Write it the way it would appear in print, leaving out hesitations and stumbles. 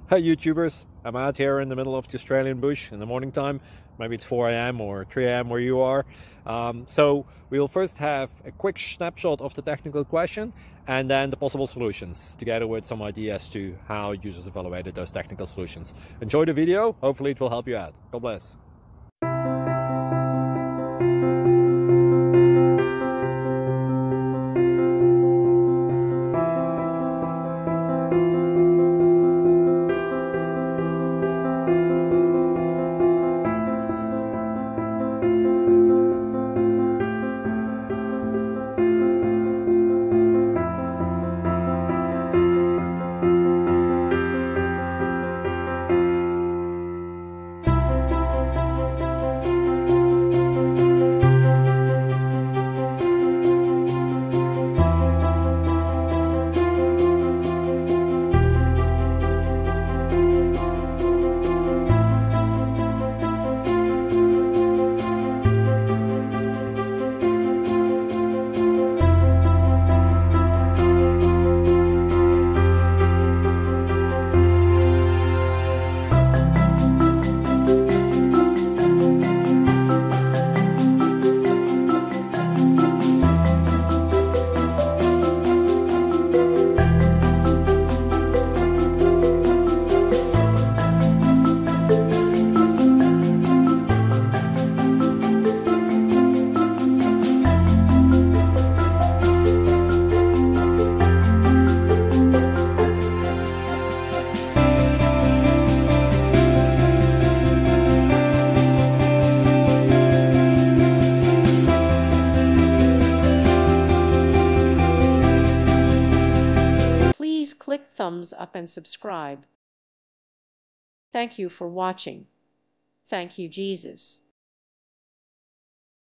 Hey YouTubers, I'm out here in the middle of the Australian bush in the morning time. Maybe it's 4 a.m. or 3 a.m. where you are. So we'll first have a quick snapshot of the technical question and then the possible solutions, together with some ideas to how users evaluated those technical solutions. Enjoy the video, hopefully it will help you out. God bless. Please click thumbs up and subscribe. Thank you for watching. Thank you, Jesus.